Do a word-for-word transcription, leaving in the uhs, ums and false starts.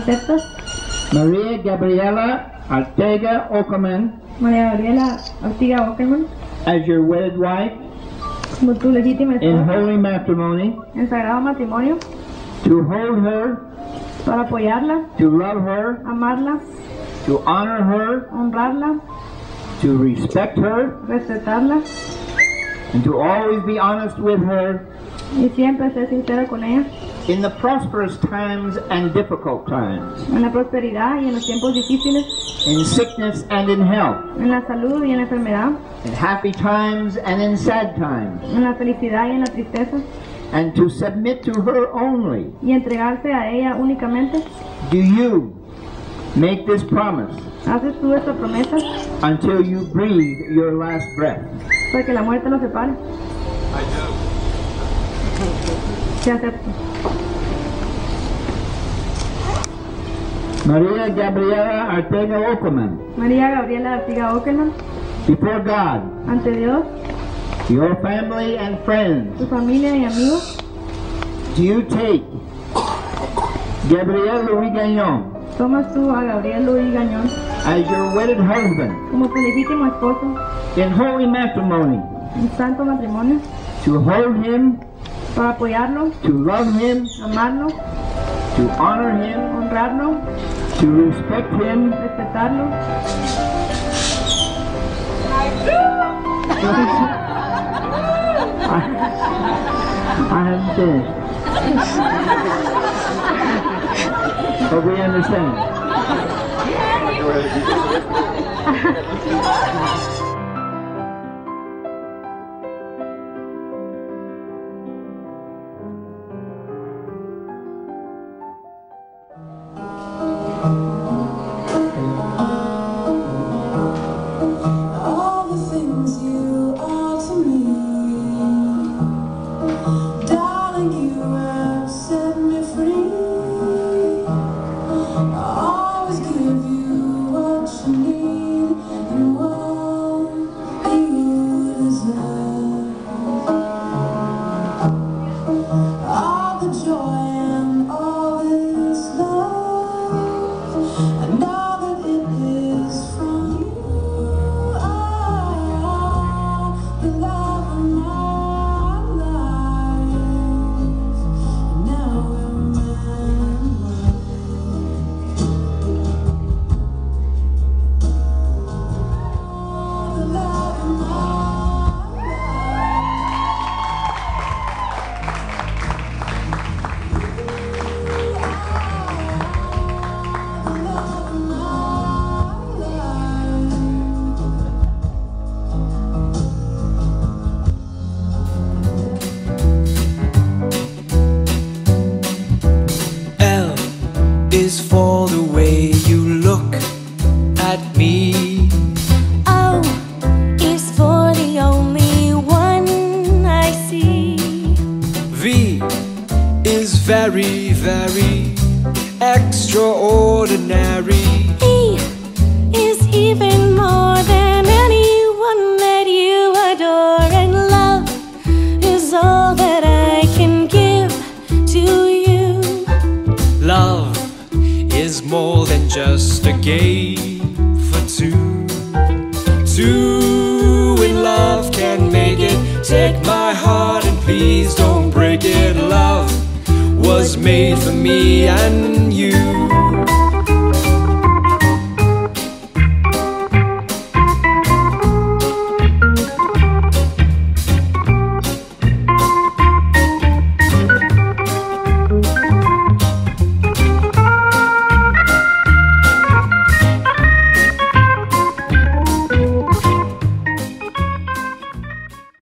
aceptas? Maria Gabriela Ortega Ockerman, María Gabriela Ortega Ockerman, as your wedded wife como tu legítima in esposa, holy matrimony, en sagrado matrimonio, to hold her, para apoyarla, to love her, amarla, to honor her, honrarla, to respect her, respetarla and to always be honest with her y siempre ser sincera con ella, in the prosperous times and difficult times, en la prosperidad y en los tiempos difíciles, in sickness and in health, en la salud y en la enfermedad, in happy times and in sad times, en la felicidad y en la tristeza, and to submit to her only. y entregarse a ella únicamente. Do you make this promise ¿Haces tú esta promesa until you breathe your last breath? para que la muerte nos separe? I do. Sí, acepto. Maria Gabriela Ortega Ockerman, María Gabriela Ortega Ockerman, before God, ante Dios, your family and friends, tu familia y amigos, do you take Gabriel Louis Gagnon tomas tú a Gabriel Luis Gañón as your wedded husband como tu legítimo esposo in holy matrimony, en santo matrimonio, to hold him, para apoyarlo, to love him, amarlo, to honor him, honrarlo, to respect him, respetarlo, I, I haven't finished. But we understand. All the things you are to me, darling, you have set me free. I'll always give you what you need and what you deserve. All the joy and all this love, I know that it is from you. The love of my life, now we're man and wife. The love of my life, the love of my life. L is for the way you look at me. O is for the only one I see. V is very, very extraordinary. E is even more than anyone that you adore. And love is all that I can give to you. Love is more than just a game for two. Two in love can make it. Take my heart and please don't break it. Love was made for me and you.